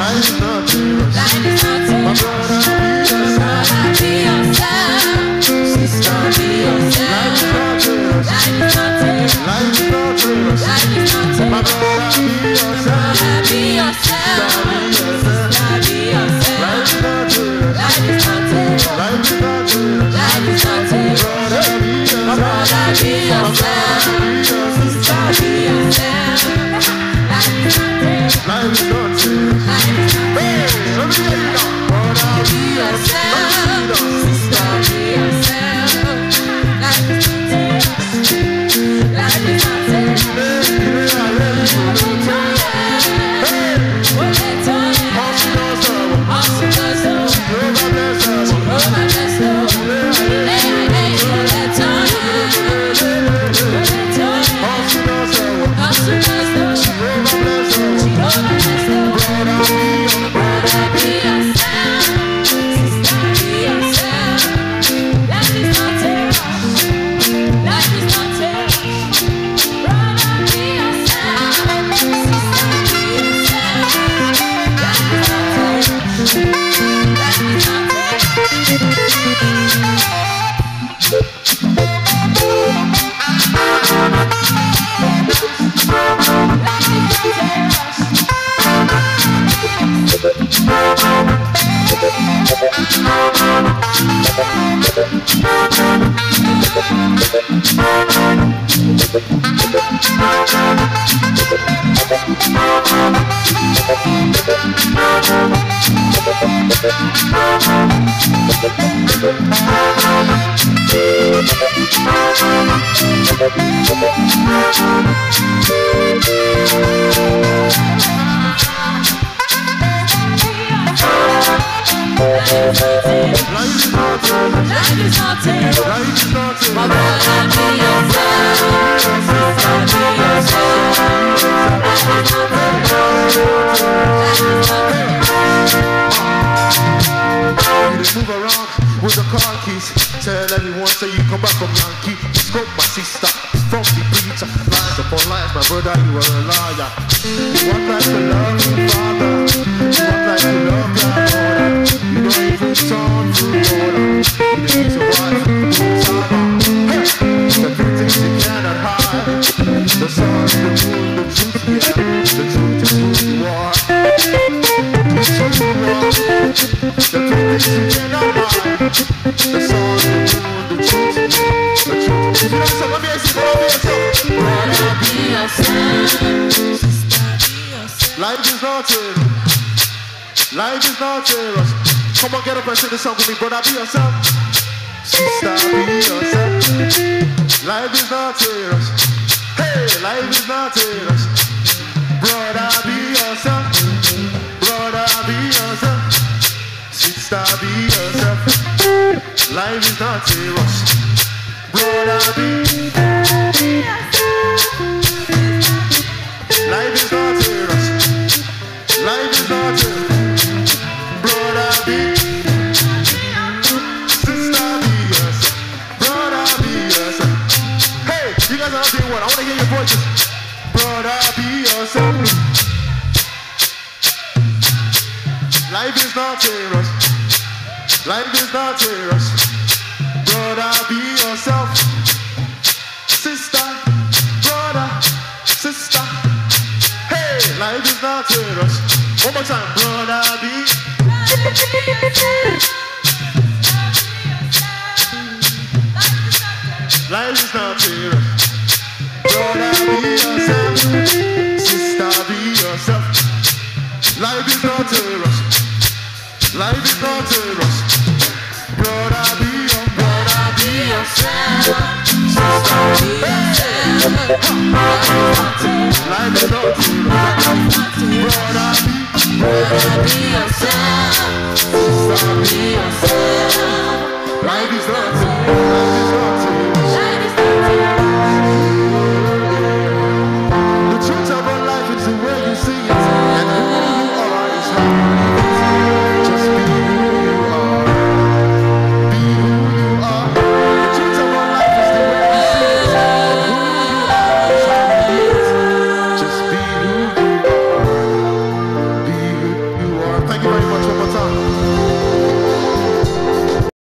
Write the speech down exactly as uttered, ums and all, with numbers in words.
Life is not serious. Life is not serious. My brother, be yourself. Sister, be yourself. Life is not serious. Life is not serious. Life is not serious. Life is not serious. My brother, be yourself. Be yourself. Sister, be yourself. Life is not serious. Life is not serious. Life is not serious. Life is not serious. Brother, be yourself. Brother, be yourself. Sister, be yourself. Life is not serious. Life is not serious. Life is not Hey, let me hear you now. Brother, be yourself. Sister, be yourself. Life is not serious. Life is not serious. Come on, get up and sing the song with me, brother. Be yourself. Sister, be yourself. Life is not serious. Hey, life is not serious. Brother, be yourself. Brother, be yourself. Sister, be yourself. Life is not serious. Brother, be Life is not serious. Life is not serious. Brother, be Sister, be yourself. Brother, be yourself. Hey, you guys are not doing what? I want to hear your voices. Brother, be yourself. Life is not serious. Life is not serious. Brother, be yourself. Sister, brother, sister. Hey, life is not serious. One more time, brother, be. Life is not serious. Brother, be yourself. Sister, be yourself. Life is not serious. Life is not serious. Brother, be your brother, be yourself. Sister, be yourself. Life is not serious. Brother, be brother, be yourself. Sister, be yourself. Life is not serious.